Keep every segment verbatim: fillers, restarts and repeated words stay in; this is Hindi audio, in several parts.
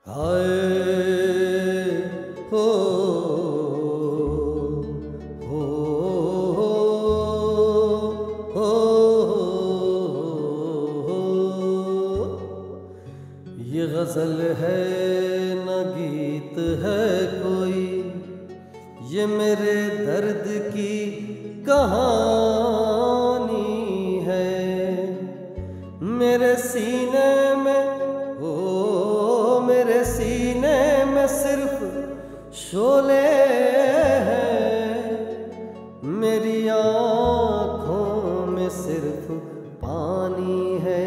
हाय हो हो हो हो ये गजल है न गीत है कोई, ये मेरे दर्द की कहानी है। मेरे सीने में ओ मेरे सीने में सिर्फ शोले हैं, मेरी आँखों में सिर्फ पानी है।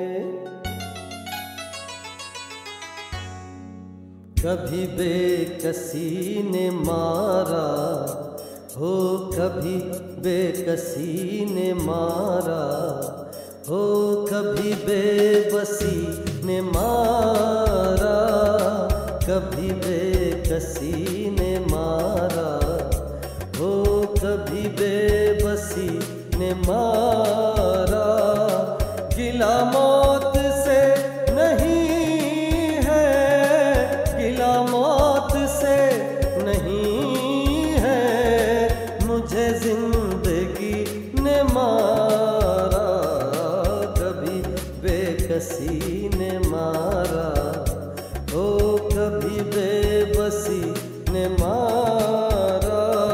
कभी बेकसी ने मारा हो, कभी बेकसी ने मारा हो, कभी बेबसी ने मारा, कभी बेकसी ने मारा हो, कभी बेबसी ने मारा। गिला मौत से नहीं है, गिला मौत से नहीं है, मुझे जिंदगी ने मारा। कभी बेकसी ने मारा हो, कभी बेबसी ने मारा।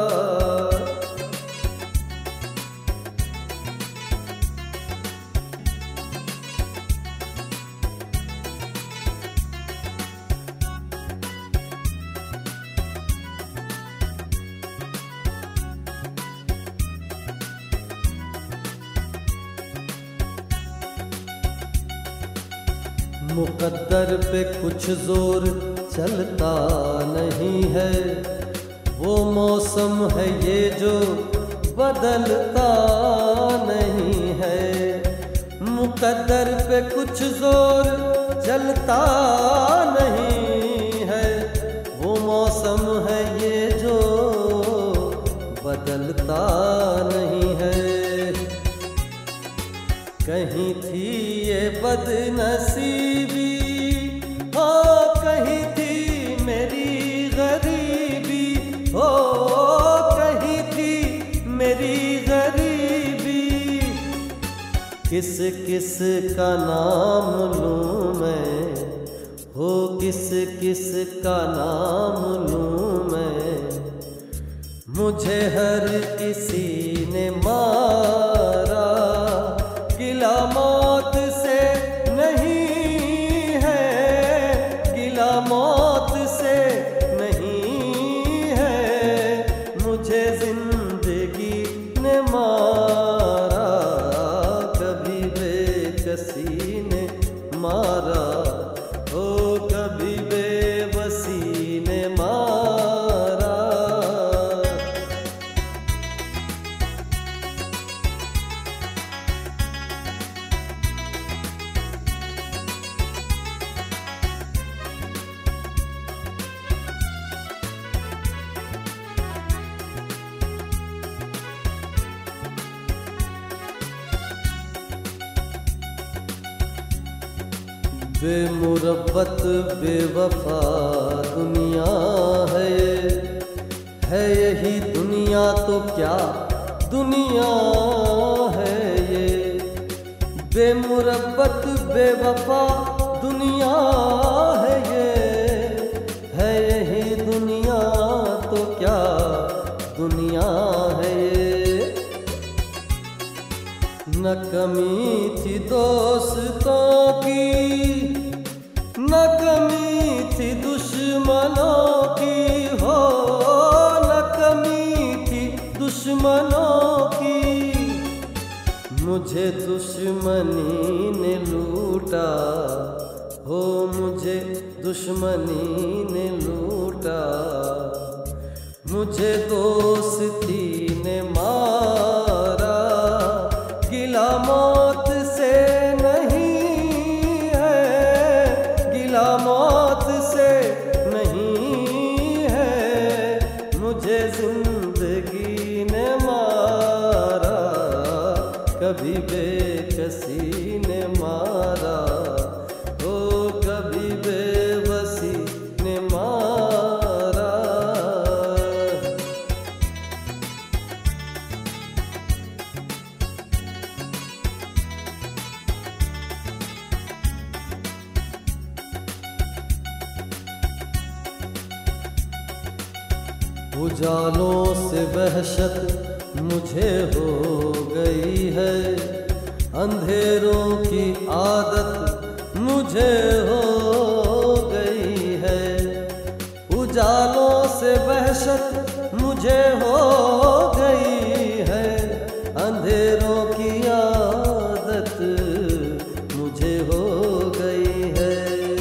मुकद्दर पे कुछ जोर चलता नहीं है, वो मौसम है ये जो बदलता नहीं है। मुकद्दर पे कुछ जोर चलता नहीं है, वो मौसम है ये जो बदलता नहीं है। कहीं थी ये बदनसीबी हो, कहीं थी मेरी गरीबी हो, कहीं थी मेरी गरीबी। किस किस का नाम लूं मैं हो, किस किस का नाम लूं मैं, मुझे हर किसी ने मारा। गिला मौत से नहीं है, गिला मौत से नहीं है, मुझे जिंदगी ने मारा। कभी बेकसी ने मारा हो, कभी बेबसी ने मारा। बेमुरब्बत बेवफा दुनिया है, है यही दुनिया तो क्या दुनिया है ये। बेमुरब्बत बेवफा दुनिया है ये, है यही दुनिया तो क्या दुनिया है ये। न कमी थी दोस्तों की, न कमी थी दुश्मनों की हो, न कमी थी दुश्मनों की। मुझे दुश्मनी ने लूटा हो, मुझे दुश्मनी ने लूटा, मुझे दोस्ती ने मारा। गिला मौत से नहीं है, गिला मौत से नहीं है, मुझे जिंदगी ने मारा। कभी बेकसी ने मारा हो, कभी बेबसी उजालों से वहशत मुझे हो गई है, अंधेरों की आदत मुझे हो गई है। उजालों से वहशत मुझे हो गई है, अंधेरों की आदत मुझे हो गई है।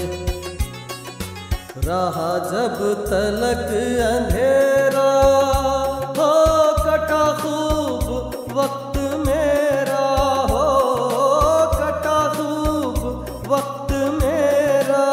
रहा जब तलक अंधेरा हो कटा खूब वक्त मेरा, हो कटा खूब वक्त मेरा।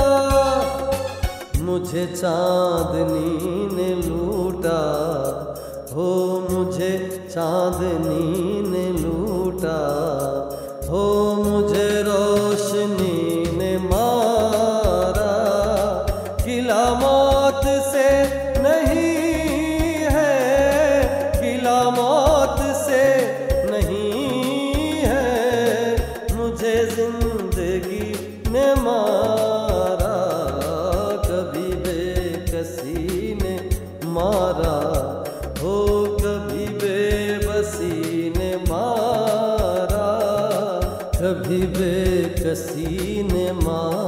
मुझे चांदनी ने लूटा, हो मुझे चांदनी ने लूटा, हो मुझे रोशनी ने मारा। गिला मौत से नहीं है, गिला मौत से नहीं है, मुझे जिंदगी ने मारा। कभी बेकसी ने मारा, हो कभी बेबसी ने मारा, कभी बेकसी ने मारा।